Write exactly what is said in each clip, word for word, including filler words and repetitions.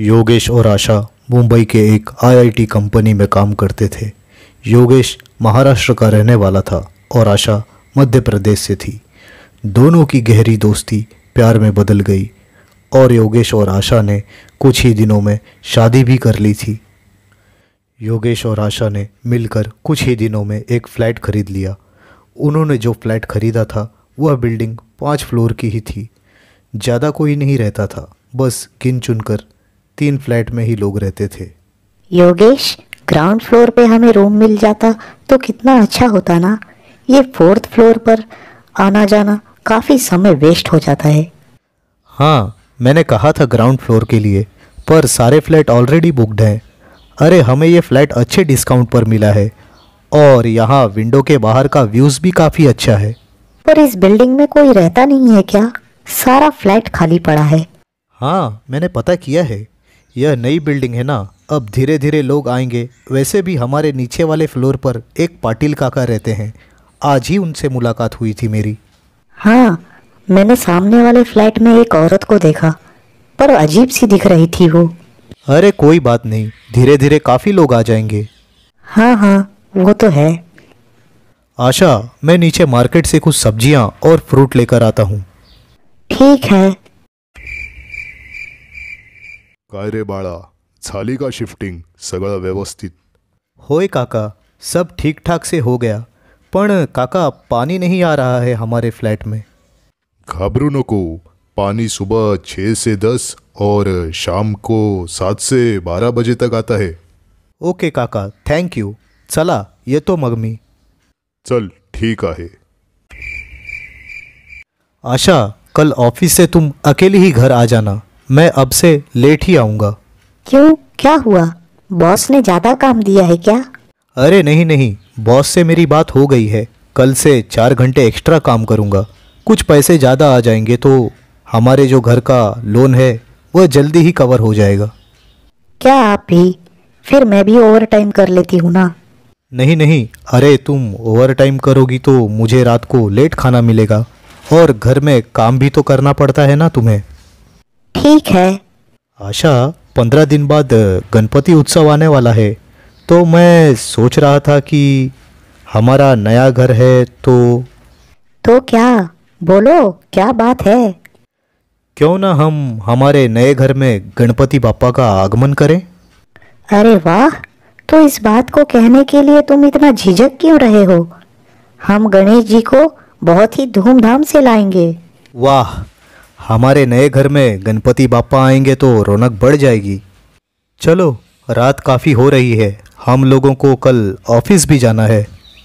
योगेश और आशा मुंबई के एक आईआईटी कंपनी में काम करते थे। योगेश महाराष्ट्र का रहने वाला था और आशा मध्य प्रदेश से थी। दोनों की गहरी दोस्ती प्यार में बदल गई और योगेश और आशा ने कुछ ही दिनों में शादी भी कर ली थी। योगेश और आशा ने मिलकर कुछ ही दिनों में एक फ्लैट खरीद लिया। उन्होंने जो फ्लैट खरीदा था वह बिल्डिंग पाँच फ्लोर की ही थी। ज़्यादा कोई नहीं रहता था, बस गिन चुनकर तीन फ्लैट में ही लोग रहते थे। योगेश, ग्राउंड फ्लोर पे हमें रूम मिल जाता तो कितना अच्छा होता ना। ये फोर्थ फ्लोर पर आना जाना काफ़ी समय वेस्ट हो जाता है। हाँ, मैंने कहा था ग्राउंड फ्लोर के लिए, पर सारे फ्लैट ऑलरेडी बुकड हैं। अरे, हमें ये फ्लैट अच्छे डिस्काउंट पर मिला है और यहाँ विंडो के बाहर का व्यूज़ भी काफ़ी अच्छा है। पर इस बिल्डिंग में कोई रहता नहीं है क्या? सारा फ्लैट खाली पड़ा है। हाँ, मैंने पता किया है। यह नई बिल्डिंग है ना, अब धीरे धीरे लोग आएंगे। वैसे भी हमारे नीचे वाले फ्लोर पर एक पाटिल काका रहते हैं। आज ही उनसे मुलाकात हुई थी मेरी। हाँ, मैंने सामने वाले फ्लैट में एक औरत को देखा, पर अजीब सी दिख रही थी वो। अरे कोई बात नहीं, धीरे धीरे काफ़ी लोग आ जाएंगे। हाँ हाँ, वो तो है। आशा, मैं नीचे मार्केट से कुछ सब्जियां और फ्रूट लेकर आता हूँ। ठीक है। काय रे बाळा, झाली का शिफ्टिंग? सगळं व्यवस्थित? होय काका, सब ठीक ठाक से हो गया। पण काका, पानी नहीं आ रहा है हमारे फ्लैट में। घाबरू नको, पानी सुबह छः से दस और शाम को सात से बारह बजे तक आता है। ओके काका, थैंक यू। चला येतो मग मी। चल ठीक आहे। आशा, कल ऑफिस से तुम अकेली ही घर आ जाना। मैं अब से लेट ही आऊँगा। क्यों, क्या हुआ? बॉस ने ज़्यादा काम दिया है क्या? अरे नहीं नहीं, बॉस से मेरी बात हो गई है। कल से चार घंटे एक्स्ट्रा काम करूँगा। कुछ पैसे ज़्यादा आ जाएंगे तो हमारे जो घर का लोन है वह जल्दी ही कवर हो जाएगा। क्या आप भी? फिर मैं भी ओवर टाइम कर लेती हूँ ना। नहीं नहीं, अरे तुम ओवर टाइम करोगी तो मुझे रात को लेट खाना मिलेगा और घर में काम भी तो करना पड़ता है ना तुम्हें। ठीक है। आशा, पंद्रह दिन बाद गणपति उत्सव आने वाला है, तो मैं सोच रहा था कि हमारा नया घर है तो तो क्या? बोलो, क्या बात है? क्यों ना हम हमारे नए घर में गणपति बापा का आगमन करें। अरे वाह, तो इस बात को कहने के लिए तुम इतना झिझक क्यों रहे हो? हम गणेश जी को बहुत ही धूमधाम से लाएंगे। वाह, हमारे नए घर में गणपति बापा आएंगे तो रौनक बढ़ जाएगी। चलो, रात काफ़ी हो रही है, हम लोगों को कल ऑफिस भी जाना है।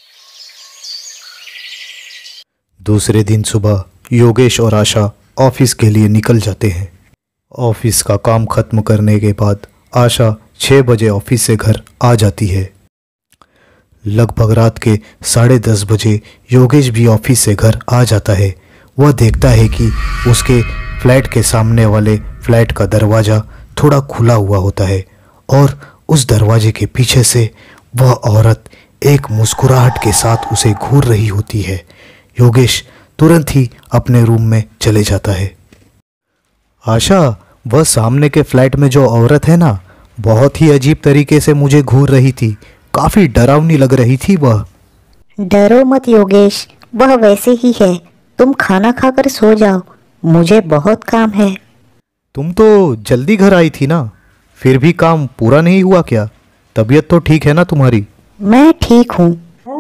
दूसरे दिन सुबह योगेश और आशा ऑफिस के लिए निकल जाते हैं। ऑफिस का काम खत्म करने के बाद आशा छः बजे ऑफिस से घर आ जाती है। लगभग रात के साढ़े दस बजे योगेश भी ऑफिस से घर आ जाता है। वह देखता है कि उसके फ्लैट के सामने वाले फ्लैट का दरवाज़ा थोड़ा खुला हुआ होता है और उस दरवाजे के पीछे से वह औरत एक मुस्कुराहट के साथ उसे घूर रही होती है। योगेश तुरंत ही अपने रूम में चले जाता है। आशा, वह सामने के फ्लैट में जो औरत है ना, बहुत ही अजीब तरीके से मुझे घूर रही थी। काफ़ी डरावनी लग रही थी वह। डरो मत योगेश, वह वैसे ही है। तुम खाना खाकर सो जाओ, मुझे बहुत काम है। तुम तो जल्दी घर आई थी ना, फिर भी काम पूरा नहीं हुआ क्या? तबीयत तो ठीक है ना तुम्हारी? मैं ठीक हूँ।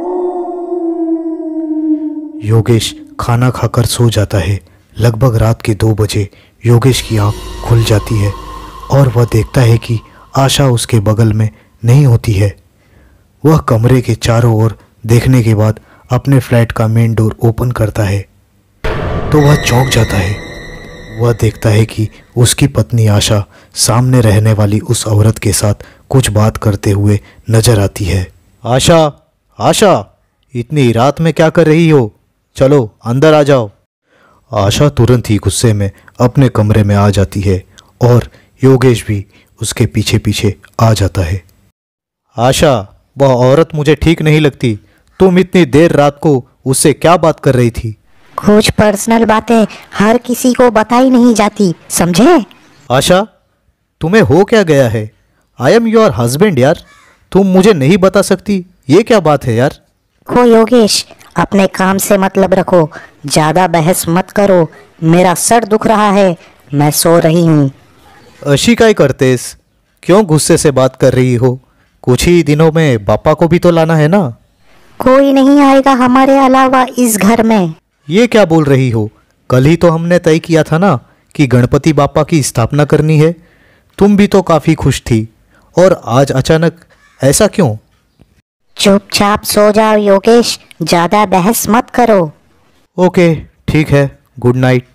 योगेश खाना खाकर सो जाता है। लगभग रात के दो बजे योगेश की आंख खुल जाती है और वह देखता है कि आशा उसके बगल में नहीं होती है। वह कमरे के चारों ओर देखने के बाद अपने फ्लैट का मेन डोर ओपन करता है तो वह चौंक जाता है। वह देखता है कि उसकी पत्नी आशा सामने रहने वाली उस औरत के साथ कुछ बात करते हुए नजर आती है। आशा, आशा, इतनी रात में क्या कर रही हो? चलो अंदर आ जाओ। आशा तुरंत ही गुस्से में अपने कमरे में आ जाती है और योगेश भी उसके पीछे पीछे आ जाता है। आशा, वह औरत मुझे ठीक नहीं लगती। तुम इतनी देर रात को उससे क्या बात कर रही थी? कुछ पर्सनल बातें हर किसी को बताई नहीं जाती, समझे? आशा, तुम्हें हो क्या गया है? आई एम योर हस्बैंड यार, तुम मुझे नहीं बता सकती? ये क्या बात है यार? को योगेश, अपने काम से मतलब रखो, ज़्यादा बहस मत करो। मेरा सर दुख रहा है, मैं सो रही हूँ। अशी काय करतेस? क्यों गुस्से से बात कर रही हो? कुछ ही दिनों में बापा को भी तो लाना है ना। कोई नहीं आएगा हमारे अलावा इस घर में। ये क्या बोल रही हो? कल ही तो हमने तय किया था ना कि गणपति बापा की स्थापना करनी है। तुम भी तो काफ़ी खुश थी, और आज अचानक ऐसा क्यों? चुपचाप सो जाओ योगेश, ज़्यादा बहस मत करो। ओके ठीक है, गुड नाइट।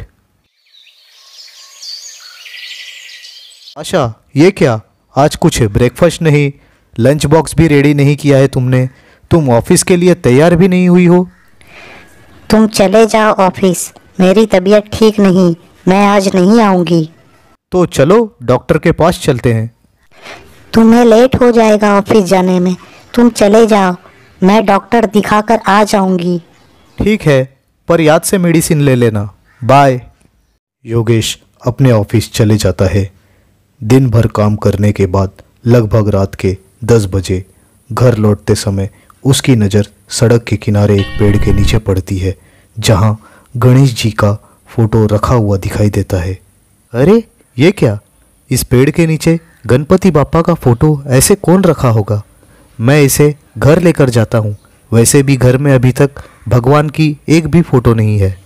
आशा, ये क्या, आज कुछ ब्रेकफास्ट नहीं, लंच बॉक्स भी रेडी नहीं किया है तुमने। तुम ऑफिस के लिए तैयार भी नहीं हुई हो। तुम चले जाओ ऑफिस, मेरी तबीयत ठीक नहीं, मैं आज नहीं आऊँगी। तो चलो डॉक्टर के पास चलते हैं। तुम्हें लेट हो जाएगा ऑफिस जाने में, तुम चले जाओ, मैं डॉक्टर दिखाकर आ जाऊंगी। ठीक है, पर याद से मेडिसिन ले लेना। बाय। योगेश अपने ऑफिस चले जाता है। दिन भर काम करने के बाद लगभग रात के दस बजे घर लौटते समय उसकी नज़र सड़क के किनारे एक पेड़ के नीचे पड़ती है, जहाँ गणेश जी का फोटो रखा हुआ दिखाई देता है। अरे ये क्या, इस पेड़ के नीचे गणपति बापा का फोटो ऐसे कौन रखा होगा? मैं इसे घर लेकर जाता हूँ। वैसे भी घर में अभी तक भगवान की एक भी फोटो नहीं है।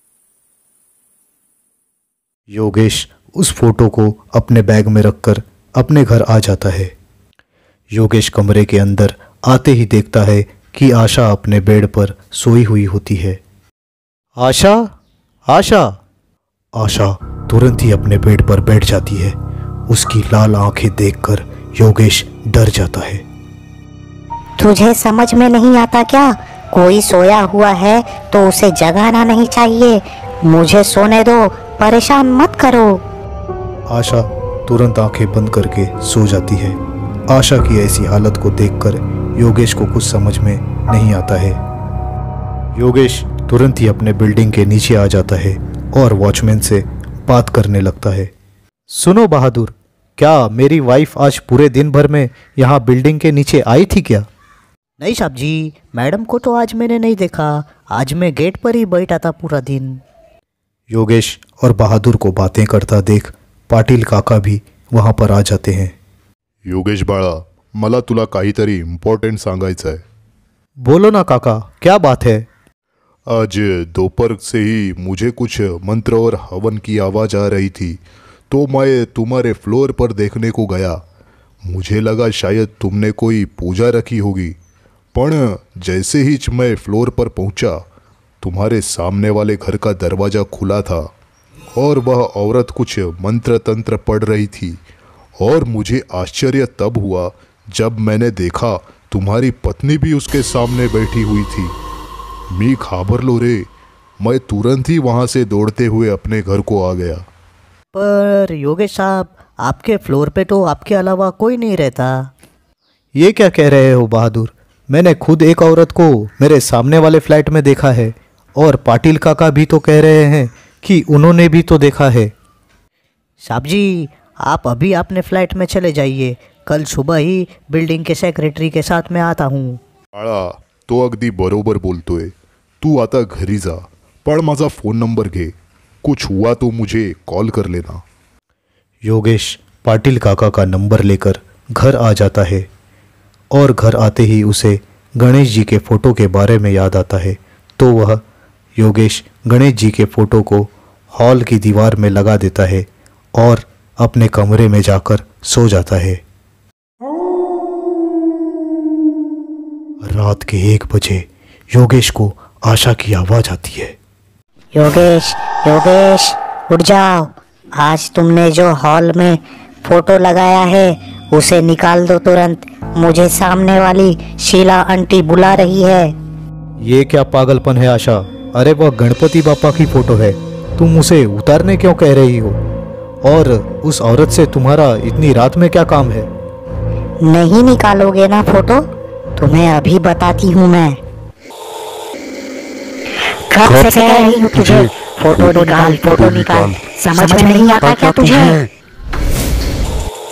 योगेश उस फोटो को अपने बैग में रखकर अपने घर आ जाता है। योगेश कमरे के अंदर आते ही देखता है कि आशा अपने बेड पर सोई हुई होती है। आशा, आशा। आशा तुरंत ही अपने बेड पर बैठ जाती है। उसकी लाल आंखें देखकर योगेश डर जाता है। तुझे समझ में नहीं आता क्या? कोई सोया हुआ है तो उसे जगाना नहीं चाहिए। मुझे सोने दो, परेशान मत करो। आशा तुरंत आंखें बंद करके सो जाती है। आशा की ऐसी हालत को देखकर योगेश को कुछ समझ में नहीं आता है। योगेश तुरंत ही अपने बिल्डिंग के नीचे आ जाता है और वॉचमैन से बात करने लगता है। सुनो बहादुर, क्या मेरी वाइफ आज पूरे दिन भर में यहाँ बिल्डिंग के नीचे आई थी क्या? नहीं साहब जी, मैडम को तो आज मैंने नहीं देखा। आज मैं गेट पर ही बैठा था पूरा दिन। योगेश और बहादुर को बातें करता देख पाटिल काका भी वहाँ पर आ जाते हैं। योगेश बाळा, मला तुला काहीतरी इम्पॉर्टंट सांगायचं आहे। बोलो ना काका, क्या बात है? आज दोपहर से ही मुझे कुछ मंत्र और हवन की आवाज़ आ रही थी, तो मैं तुम्हारे फ्लोर पर देखने को गया। मुझे लगा शायद तुमने कोई पूजा रखी होगी, पर जैसे ही मैं फ्लोर पर पहुंचा, तुम्हारे सामने वाले घर का दरवाज़ा खुला था और वह औरत कुछ मंत्र तंत्र पढ़ रही थी। और मुझे आश्चर्य तब हुआ जब मैंने देखा तुम्हारी पत्नी भी उसके सामने बैठी हुई थी। मी घाबरलो रे। मैं तुरंत ही वहाँ से दौड़ते हुए अपने घर को आ गया। पर योगेश साहब, आपके फ्लोर पे तो आपके अलावा कोई नहीं रहता। ये क्या कह रहे हो बहादुर? मैंने खुद एक औरत को मेरे सामने वाले फ्लैट में देखा है, और पाटिल काका भी तो कह रहे हैं कि उन्होंने भी तो देखा है। साहब जी, आप अभी अपने फ्लैट में चले जाइए, कल सुबह ही बिल्डिंग के सेक्रेटरी के साथ मैं आता हूँ। बाळा, तो अगदी बरोबर बोलतोय। तू आता घरी जा, पण माझा फोन नंबर घे। कुछ हुआ तो मुझे कॉल कर लेना। योगेश पाटिल काका का नंबर लेकर घर आ जाता है, और घर आते ही उसे गणेश जी के फोटो के बारे में याद आता है। तो वह योगेश गणेश जी के फोटो को हॉल की दीवार में लगा देता है और अपने कमरे में जाकर सो जाता है। रात के एक बजे योगेश को आशा की आवाज आती है। योगेश, योगेश, उठ जाओ। आज तुमने जो हॉल में फोटो लगाया है उसे निकाल दो तुरंत। मुझे सामने वाली शीला आंटी बुला रही है। ये क्या पागलपन है आशा? अरे वह गणपति बापा की फोटो है, तुम उसे उतारने क्यों कह रही हो? और उस औरत से तुम्हारा इतनी रात में क्या काम है? नहीं निकालोगे ना फोटो? तुम्हें अभी बताती हूँ मैं। कब से कह रही हूँ तुझे, फोटो निकाल, फोटो निकाल। समझ में नहीं आता क्या तुझे?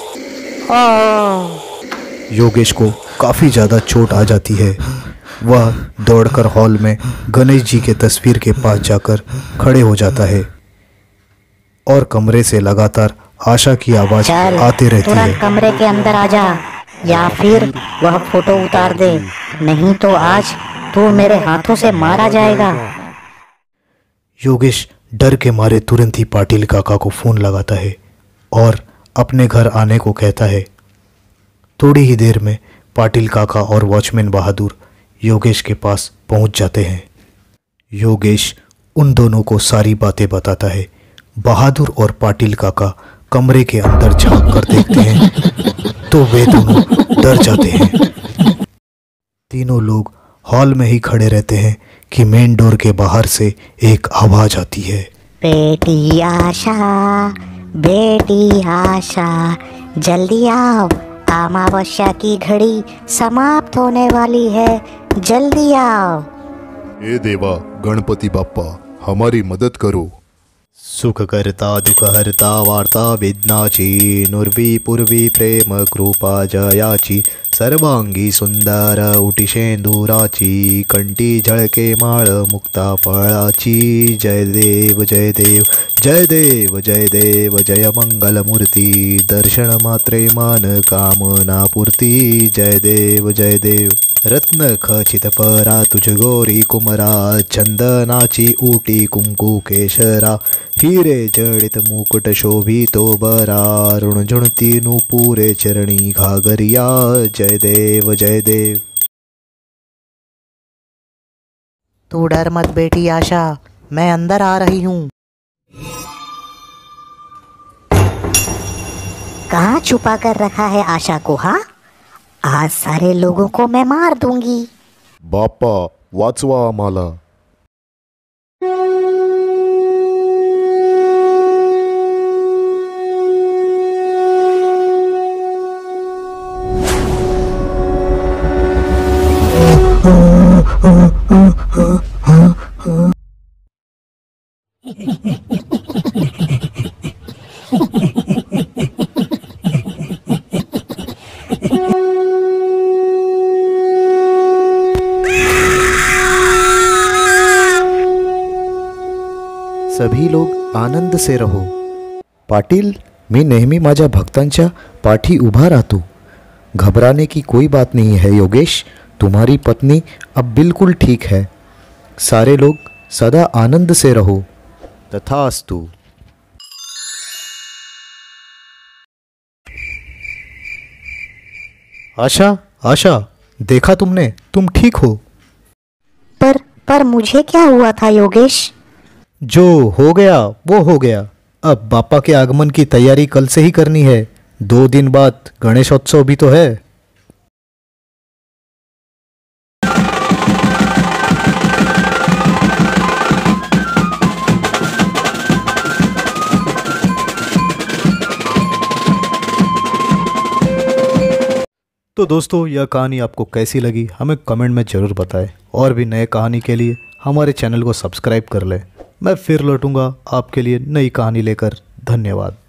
ओह योगेश को काफ़ी ज़्यादा चोट आ जाती है। वह दौड़कर हॉल में गणेश जी के तस्वीर के पास जाकर खड़े हो जाता है और कमरे से लगातार आशा की आवाज़ चल आती रहती तुरंत है। कमरे के अंदर आ जा, या फिर वह फोटो उतार दे, नहीं तो आज तू मेरे हाथों से मारा जाएगा। योगेश डर के मारे तुरंत ही पाटिल काका को फ़ोन लगाता है और अपने घर आने को कहता है। थोड़ी ही देर में पाटिल काका और वॉचमैन बहादुर योगेश के पास पहुंच जाते हैं। योगेश उन दोनों को सारी बातें बताता है। बहादुर और पाटिल काका कमरे के अंदर झांक कर देखते हैं तो वे दोनों डर जाते हैं। तीनों लोग हॉल में ही खड़े रहते हैं कि मेन डोर के बाहर से एक आवाज आती है। बेटी आशा, बेटी आशा, जल्दी आओ, अमावस्या की घड़ी समाप्त होने वाली है, जल्दी आओ। हे देवा गणपति बाप्पा, हमारी मदद करो। सुख करता दुख हरता वार्ता विघ्नाची, नुर्वी पूर्वी प्रेम कृपा जयाची, सर्वांगी सुंदर उटिशेंदुराची, कंठी झळके माळ मुक्ता फळाची। जय देव जय देव जय देव जय देव जय मंगलमूर्ती, दर्शन मात्रे मान कामना पूर्ती। जय देव जय देव। रत्न खचित परा तुझ गोरी कुमरा, चंदनाची उटी कुंकू केशरा, हिरे जडित मुकुट शोभितो बरा, ऋणझुणती नुपुरे चरणी घागरिया। जय देव जय देव। तू डर मत बेटी आशा, मैं अंदर आ रही हूँ। कहाँ छुपा कर रखा है आशा को? हाँ, आज सारे लोगों को मैं मार दूंगी। बाप्पा वाचवा आम्हाला। सभी लोग आनंद से रहो। पाटील, मी नेहमी माझ्या भक्तांच्या पाठी उभा राहतो। घबराने की कोई बात नहीं है योगेश, तुम्हारी पत्नी अब बिल्कुल ठीक है। सारे लोग सदा आनंद से रहो। तथास्तु। आशा, आशा, देखा तुमने, तुम ठीक हो। पर पर मुझे क्या हुआ था योगेश? जो हो गया वो हो गया। अब बापा के आगमन की तैयारी कल से ही करनी है। दो दिन बाद गणेशोत्सव भी तो है। तो दोस्तों, यह कहानी आपको कैसी लगी हमें कमेंट में ज़रूर बताएं। और भी नए कहानी के लिए हमारे चैनल को सब्सक्राइब कर लें। मैं फिर लौटूंगा आपके लिए नई कहानी लेकर। धन्यवाद।